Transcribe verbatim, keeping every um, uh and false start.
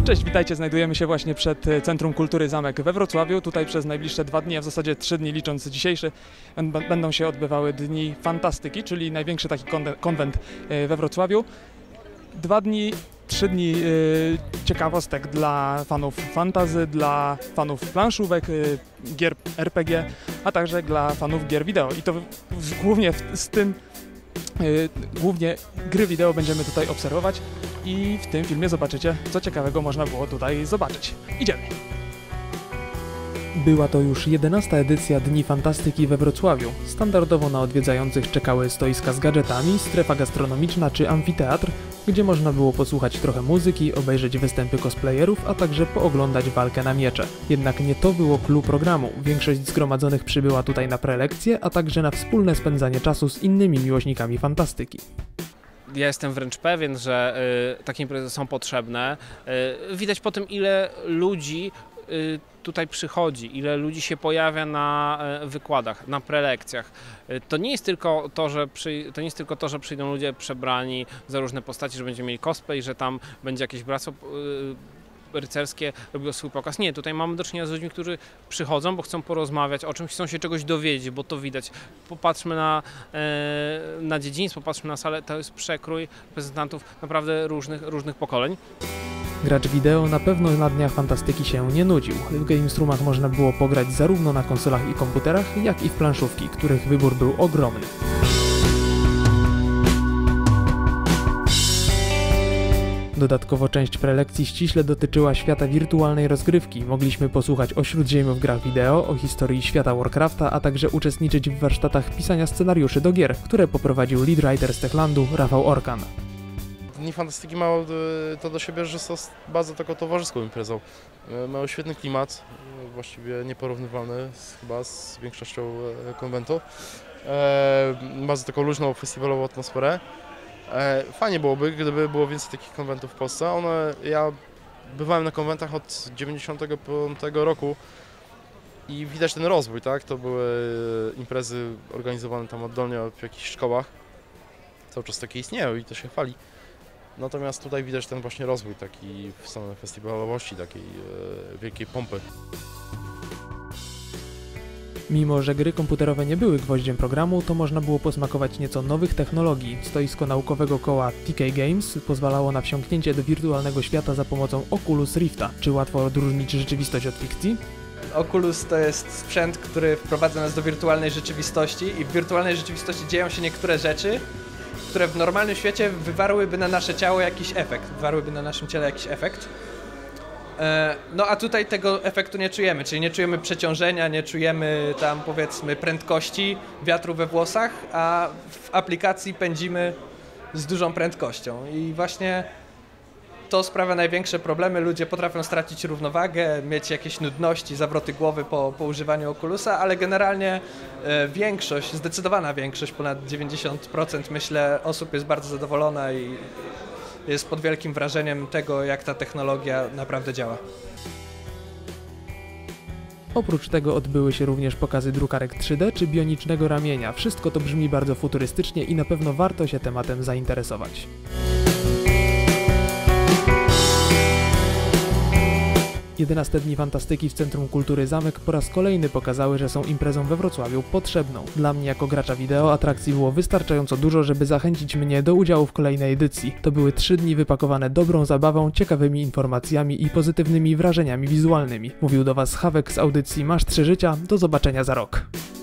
Cześć, witajcie, znajdujemy się właśnie przed Centrum Kultury Zamek we Wrocławiu. Tutaj przez najbliższe dwa dni, a w zasadzie trzy dni licząc dzisiejszy, będą się odbywały Dni Fantastyki, czyli największy taki konwent we Wrocławiu. Dwa dni, trzy dni yy, ciekawostek dla fanów fantasy, dla fanów planszówek, yy, gier er pe gie, a także dla fanów gier wideo. I to w, głównie w, z tym, yy, głównie gry wideo będziemy tutaj obserwować i w tym filmie zobaczycie, co ciekawego można było tutaj zobaczyć. Idziemy! Była to już jedenasta edycja Dni Fantastyki we Wrocławiu. Standardowo na odwiedzających czekały stoiska z gadżetami, strefa gastronomiczna czy amfiteatr, gdzie można było posłuchać trochę muzyki, obejrzeć występy cosplayerów, a także pooglądać walkę na miecze. Jednak nie to było clou programu. Większość zgromadzonych przybyła tutaj na prelekcje, a także na wspólne spędzanie czasu z innymi miłośnikami fantastyki. Ja jestem wręcz pewien, że y, takie imprezy są potrzebne. Y, widać po tym, ile ludzi y, tutaj przychodzi, ile ludzi się pojawia na y, wykładach, na prelekcjach. Y, to nie jest tylko to, że przy, to nie jest tylko to, że przyjdą ludzie przebrani za różne postaci, że będziemy mieli cosplay, że tam będzie jakieś bractwo y, rycerskie robiło swój pokaz. Nie, tutaj mamy do czynienia z ludźmi, którzy przychodzą, bo chcą porozmawiać o czymś, chcą się czegoś dowiedzieć, bo to widać. Popatrzmy na, e, na dziedzictwo, popatrzmy na salę, to jest przekrój reprezentantów naprawdę różnych, różnych pokoleń. Gracz wideo na pewno na Dniach Fantastyki się nie nudził. W Games Roomach można było pograć zarówno na konsolach i komputerach, jak i w planszówki, których wybór był ogromny. Dodatkowo część prelekcji ściśle dotyczyła świata wirtualnej rozgrywki. Mogliśmy posłuchać o Śródziemiu w grach wideo, o historii świata Warcrafta, a także uczestniczyć w warsztatach pisania scenariuszy do gier, które poprowadził lead writer z Techlandu Rafał Orkan. Dni Fantastyki mają to do siebie, że są bardzo taką towarzyską imprezą. Mają świetny klimat, właściwie nieporównywalny z, chyba z większością konwentu. Bardzo taką luźną, festiwalową atmosferę. Fajnie byłoby, gdyby było więcej takich konwentów w Polsce. One, ja bywałem na konwentach od dziewięćdziesiątego piątego roku i widać ten rozwój, tak? To były imprezy organizowane tam oddolnie w jakichś szkołach. Cały czas takie istnieją i to się chwali. Natomiast tutaj widać ten właśnie rozwój taki w samej festiwalowości, takiej e, wielkiej pompy. Mimo że gry komputerowe nie były gwoździem programu, to można było posmakować nieco nowych technologii. Stoisko naukowego koła T K Games pozwalało na wsiąknięcie do wirtualnego świata za pomocą Oculus Rifta. Czy łatwo odróżnić rzeczywistość od fikcji? Oculus to jest sprzęt, który wprowadza nas do wirtualnej rzeczywistości i w wirtualnej rzeczywistości dzieją się niektóre rzeczy, które w normalnym świecie wywarłyby na nasze ciało jakiś efekt, wywarłyby na naszym ciele jakiś efekt. No a tutaj tego efektu nie czujemy, czyli nie czujemy przeciążenia, nie czujemy tam powiedzmy prędkości wiatru we włosach, a w aplikacji pędzimy z dużą prędkością i właśnie to sprawia największe problemy. Ludzie potrafią stracić równowagę, mieć jakieś nudności, zawroty głowy po, po używaniu Oculusa, ale generalnie e, większość, zdecydowana większość, ponad dziewięćdziesiąt procent myślę osób jest bardzo zadowolona i jest pod wielkim wrażeniem tego, jak ta technologia naprawdę działa. Oprócz tego odbyły się również pokazy drukarek trzy D czy bionicznego ramienia. Wszystko to brzmi bardzo futurystycznie i na pewno warto się tematem zainteresować. jedenaste Dni Fantastyki w Centrum Kultury Zamek po raz kolejny pokazały, że są imprezą we Wrocławiu potrzebną. Dla mnie jako gracza wideo atrakcji było wystarczająco dużo, żeby zachęcić mnie do udziału w kolejnej edycji. To były trzy dni wypakowane dobrą zabawą, ciekawymi informacjami i pozytywnymi wrażeniami wizualnymi. Mówił do Was Hawek z audycji Masz trzy życia. Do zobaczenia za rok.